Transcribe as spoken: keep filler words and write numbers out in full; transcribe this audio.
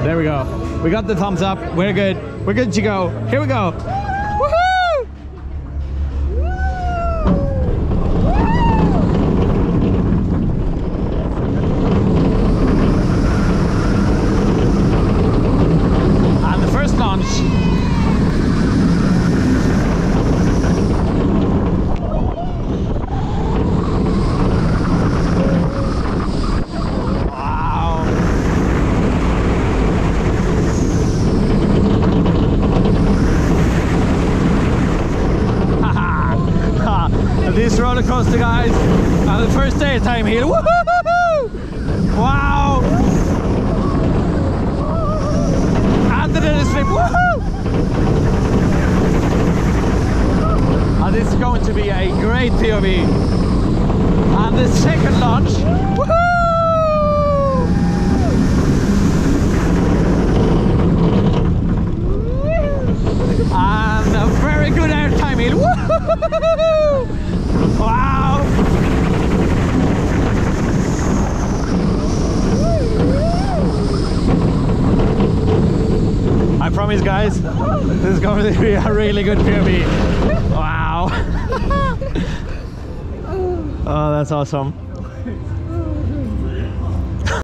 There we go. We got the thumbs up. We're good. We're good to go. Here we go. Woohoo! And the first launch. This roller coaster, guys, on the first day of time here. Woohoo! Wow! And then a slip. Woohoo! Oh, this is going to be a great P O V. And the second launch. Woohoo! And a very good airtime here. Woohoo! Wow! I promise, guys, this is going to be a really good P O V. Wow! Oh, that's awesome.